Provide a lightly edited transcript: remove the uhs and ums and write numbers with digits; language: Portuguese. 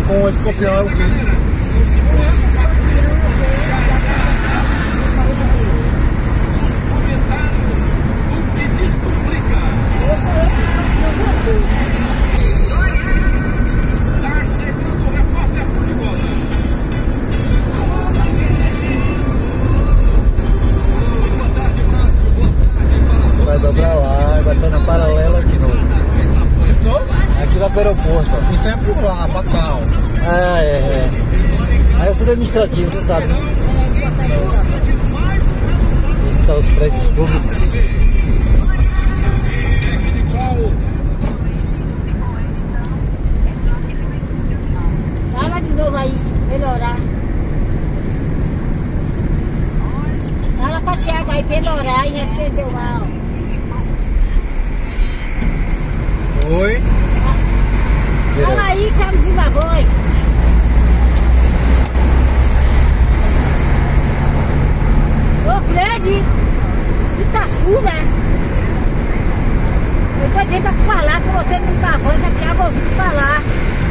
com o escorpião é o quê? Vai dobrar lá, vai sair na paralela aqui no... Aqui vai para o aeroporto. Em tempo para Bacau. É. Aí eu sou do administrativo, você sabe, né? Então os prédios públicos. Fala de novo aí, melhorar. Fala pra Thiago aí, melhorar e repreendeu mal. Oi? Fala aí, Thiago, viva a voz. Ô, Cleide, tu tá full, né? Eu tô dizendo pra falar, que eu botei no viva a voz, a Thiago ouvindo falar.